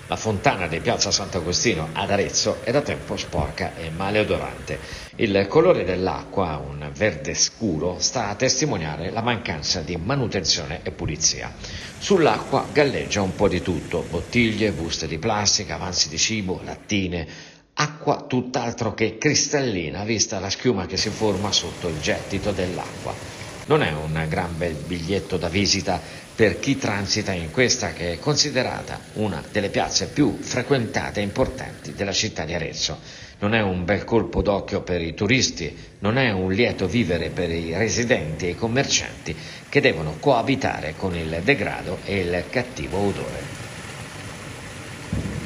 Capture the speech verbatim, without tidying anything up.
La fontana di Piazza Sant'Agostino ad Arezzo è da tempo sporca e maleodorante. Il colore dell'acqua, un verde scuro, sta a testimoniare la mancanza di manutenzione e pulizia. Sull'acqua galleggia un po' di tutto: bottiglie, buste di plastica, avanzi di cibo, lattine. Acqua tutt'altro che cristallina, vista la schiuma che si forma sotto il gettito dell'acqua. Non è un gran bel biglietto da visita per chi transita in questa che è considerata una delle piazze più frequentate e importanti della città di Arezzo. Non è un bel colpo d'occhio per i turisti, non è un lieto vivere per i residenti e i commercianti che devono coabitare con il degrado e il cattivo odore.